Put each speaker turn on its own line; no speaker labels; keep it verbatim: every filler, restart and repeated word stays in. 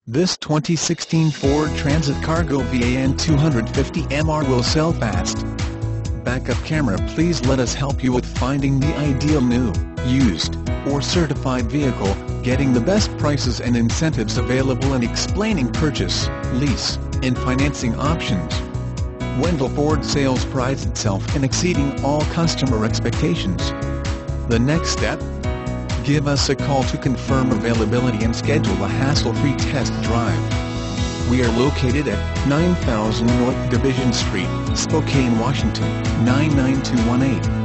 This twenty sixteen Ford Transit Cargo van two fifty M R will sell fast. Backup camera. Please let us help you with finding the ideal new, used, or certified vehicle, getting the best prices and incentives available, and explaining purchase, lease, and financing options. Wendle Ford Sales prides itself in exceeding all customer expectations. The next step? Give us a call to confirm availability and schedule a hassle-free test drive. We are located at nine thousand North Division Street, Spokane, Washington, nine nine two one eight.